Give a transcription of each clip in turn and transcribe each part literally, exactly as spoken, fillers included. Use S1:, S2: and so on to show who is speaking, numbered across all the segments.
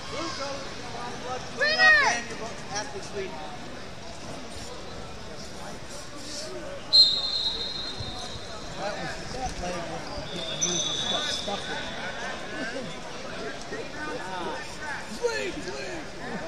S1: That was that leg was getting used and got stuck with it. Swing, swing!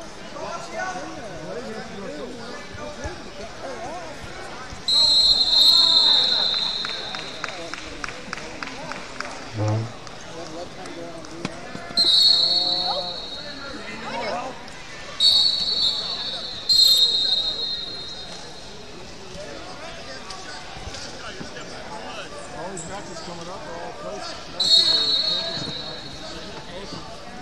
S2: All these matches coming up are all close matches or championship matches.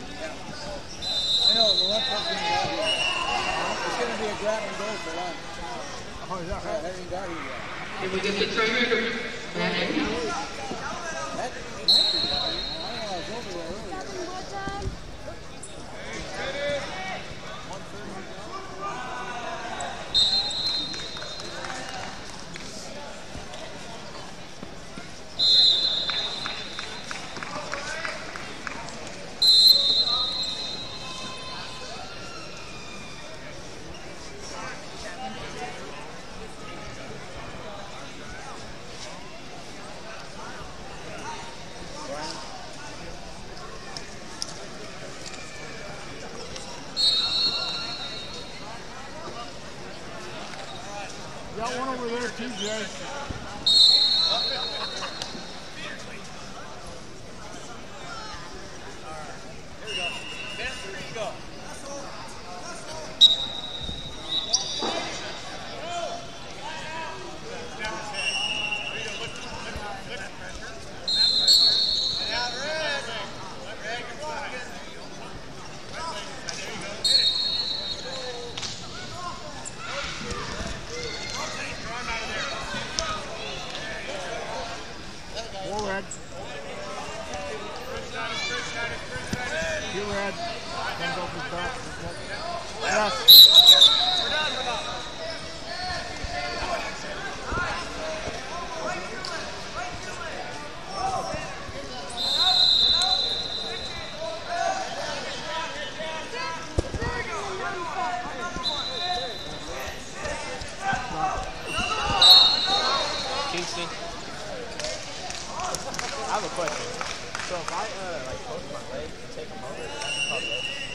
S1: I know, the left hook's going to go here. It's going to be a grab and go for lunch.
S2: Oh, yeah.
S1: I haven't got it yet.
S3: Can we get the trainer to back in?
S1: That might be good. I know, I was over there earlier.
S2: Got one over there too, Jay. Forehead. Two red. Comes off his back. Yes.
S4: Kingston, I have a question. So if I uh, like post my leg and take them over, is that called leg?